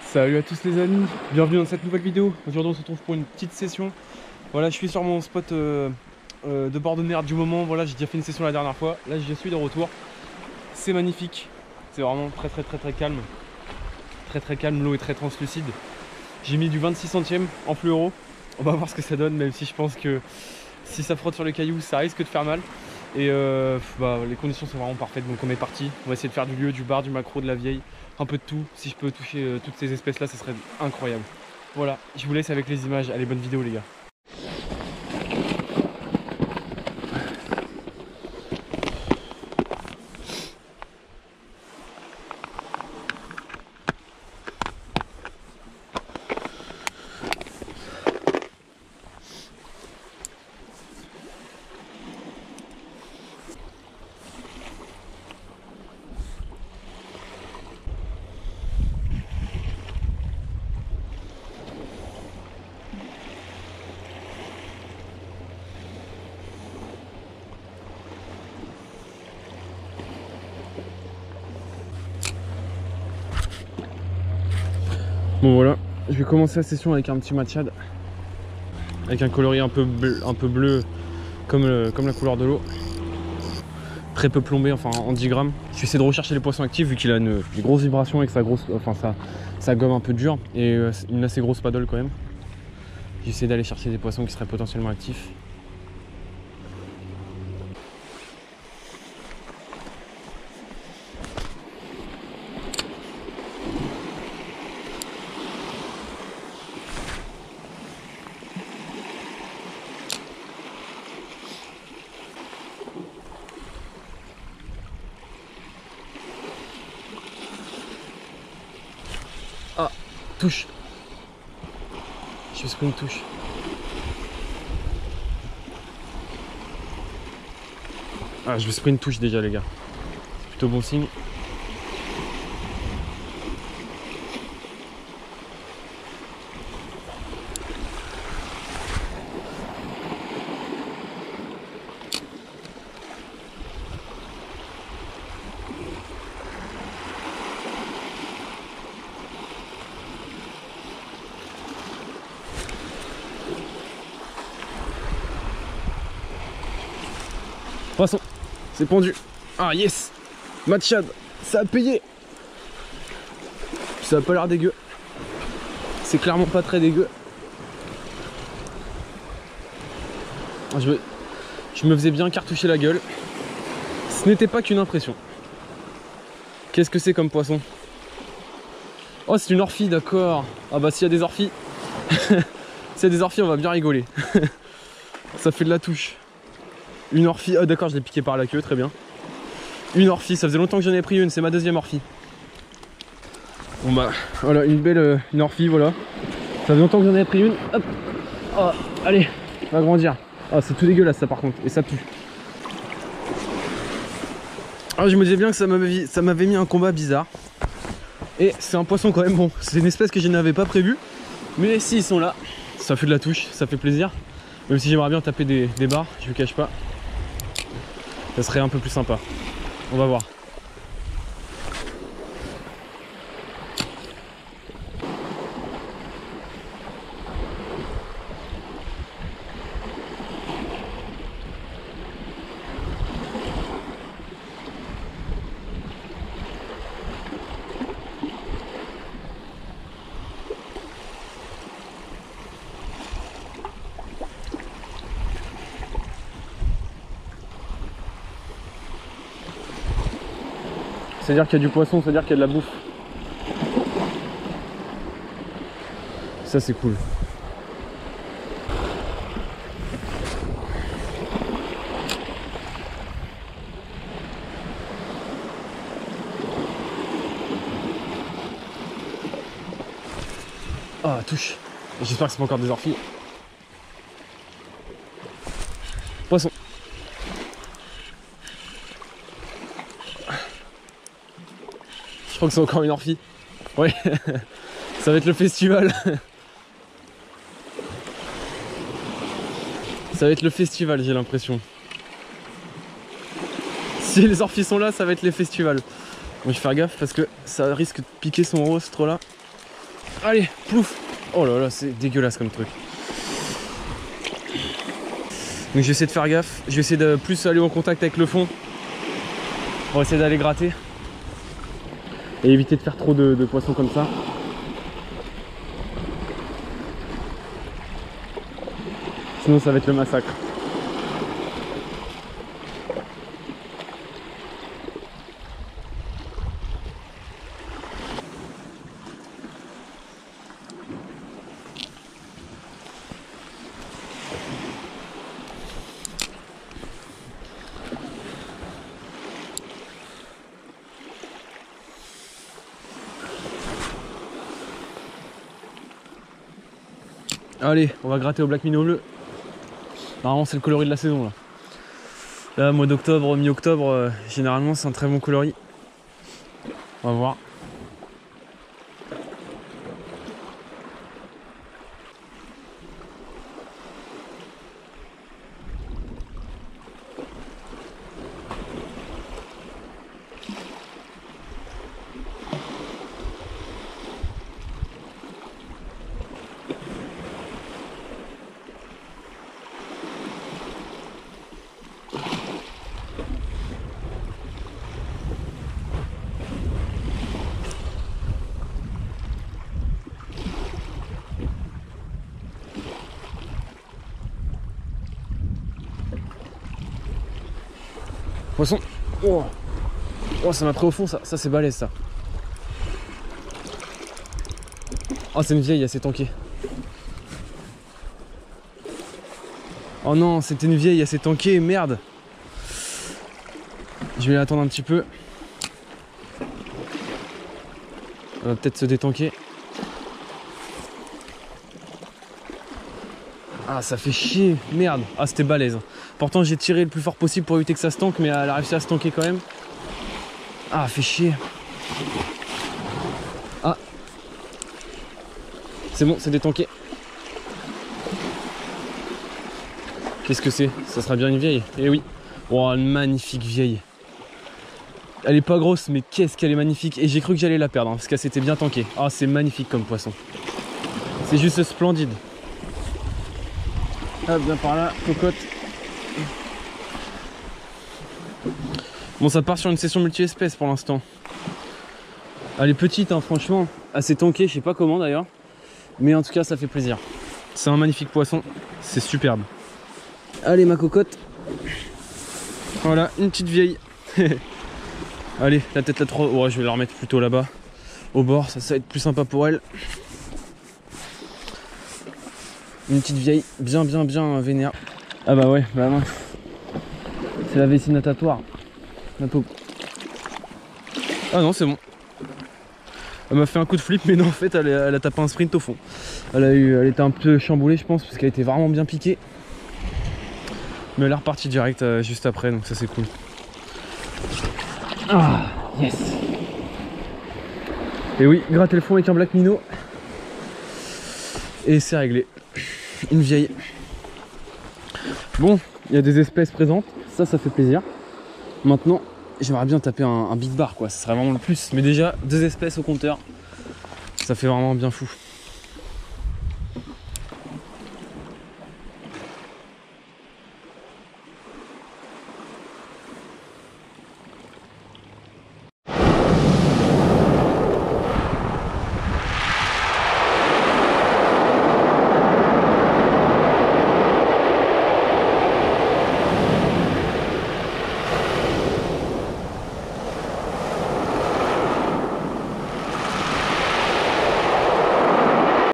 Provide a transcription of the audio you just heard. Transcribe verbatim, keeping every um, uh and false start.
Salut à tous les amis, bienvenue dans cette nouvelle vidéo. Aujourd'hui on se retrouve pour une petite session. Voilà, je suis sur mon spot euh, euh, de bord de mer du moment. Voilà, j'ai déjà fait une session la dernière fois. Là je suis de retour. C'est magnifique, c'est vraiment très très très très calme. Très très calme, l'eau est très translucide. J'ai mis du vingt-six centièmes en fluoro. On va voir ce que ça donne, même si je pense que si ça frotte sur les cailloux ça risque de faire mal. Et euh, bah, les conditions sont vraiment parfaites, donc on est parti. On va essayer de faire du lieu, du bar, du macro, de la vieille, un peu de tout. Si je peux toucher euh, toutes ces espèces là, ça serait incroyable. Voilà, je vous laisse avec les images. Allez, bonne vidéo les gars. Bon voilà, je vais commencer la session avec un petit matchad, avec un coloris un peu bleu, un peu bleu comme, le, comme la couleur de l'eau. Très peu plombé, enfin en dix grammes. Je vais essayer de rechercher les poissons actifs vu qu'il a une, une grosse vibration avec sa grosse, enfin sa, sa gomme un peu dure et euh, une assez grosse paddle quand même. J'essaie d'aller chercher des poissons qui seraient potentiellement actifs. Ah, touche. Je vais se prendre une touche. Ah, je vais se prendre une touche déjà les gars. C'est plutôt bon signe. Poisson, c'est pendu. Ah yes, matchad, ça a payé. Ça a pas l'air dégueu. C'est clairement pas très dégueu. Je me, je me faisais bien cartoucher la gueule. Ce n'était pas qu'une impression. Qu'est-ce que c'est comme poisson? Oh, c'est une orphie, d'accord. Ah bah s'il y a des orphies, s'il y a des orphies, on va bien rigoler. Ça fait de la touche. Une orphie, oh d'accord, je l'ai piqué par la queue, très bien. Une orphie, ça faisait longtemps que j'en ai pris une, c'est ma deuxième orphie. Bon bah, voilà, une belle euh, une orphie, voilà. Ça faisait longtemps que j'en avais pris une, hop. Oh, allez, on va grandir. Ah, c'est tout dégueulasse ça par contre, et ça pue. Ah, je me disais bien que ça m'avait ça m'avait mis un combat bizarre. Et c'est un poisson quand même, bon, c'est une espèce que je n'avais pas prévue. Mais si ils sont là, ça fait de la touche, ça fait plaisir. Même si j'aimerais bien taper des, des barres, je vous cache pas. Ça serait un peu plus sympa. On va voir. C'est-à-dire qu'il y a du poisson, c'est-à-dire qu'il y a de la bouffe. Ça c'est cool. Ah, touche. J'espère que c'est pas encore des orphies. Poisson. Je crois que c'est encore une orphie. Ouais. Ça va être le festival. Ça va être le festival, j'ai l'impression. Si les orphies sont là, ça va être les festivals. Bon, je vais faire gaffe parce que ça risque de piquer son rostre là. Allez, plouf. Oh là là, c'est dégueulasse comme truc. Donc j'essaie de faire gaffe. Je vais essayer de plus aller en contact avec le fond pour essayer d'aller gratter et éviter de faire trop de, de poissons comme ça. Sinon ça va être le massacre. Allez, on va gratter au black minnow bleu. Normalement c'est le coloris de la saison là. Là, mois d'octobre, mi-octobre, euh, généralement c'est un très bon coloris. On va voir. Poisson. Oh, oh ça m'a pris au fond ça, ça c'est balèze ça. Oh c'est une vieille, assez tankée. Oh non, c'était une vieille, assez tankée, merde. Je vais attendre un petit peu. On va peut-être se détanker. Ah ça fait chier, merde. Ah c'était balèze. Pourtant j'ai tiré le plus fort possible pour éviter que ça se tanque, mais elle a réussi à se tanker quand même. Ah fait chier. Ah. C'est bon, c'est détanké. Qu'est-ce que c'est? Ça sera bien une vieille. Eh oui. Oh une magnifique vieille. Elle est pas grosse mais qu'est-ce qu'elle est magnifique. Et j'ai cru que j'allais la perdre hein, parce qu'elle s'était bien tankée. Ah c'est magnifique comme poisson. C'est juste splendide. Hop, bien par là, cocotte. Bon, ça part sur une session multi-espèces pour l'instant. Elle est petite, hein, franchement, assez tankée, je sais pas comment d'ailleurs. Mais en tout cas, ça fait plaisir. C'est un magnifique poisson, c'est superbe. Allez, ma cocotte. Voilà, une petite vieille. Allez, la tête la trois. Ouais, je vais la remettre plutôt là-bas, au bord, ça, ça va être plus sympa pour elle. Une petite vieille, bien bien bien vénère. Ah bah ouais, bah mince. C'est la vessie natatoire. La pauvre. Ah non, c'est bon. Elle m'a fait un coup de flip, mais non, en fait, elle a, elle a tapé un sprint au fond. Elle, a eu, elle était un peu chamboulée, je pense, parce qu'elle était vraiment bien piquée. Mais elle est repartie direct euh, juste après, donc ça c'est cool. Ah, yes. Et oui, gratter le fond avec un black minnow. Et c'est réglé. Une vieille. Bon, il y a des espèces présentes, ça, ça fait plaisir. Maintenant, j'aimerais bien taper un, un big bar, quoi. Ce serait vraiment le plus. Mais déjà, deux espèces au compteur, ça fait vraiment bien fou.